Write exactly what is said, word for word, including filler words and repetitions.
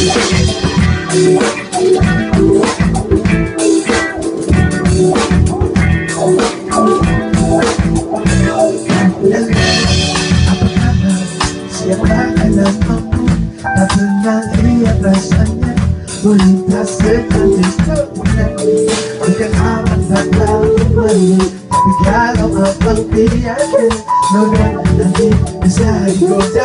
Siapakah namamu? Tak pernah lihat rasanya melintas secantik dunia. Bukan awan tak tahu menu, tapi kalau abang yakin, noda nanti bisa digoda.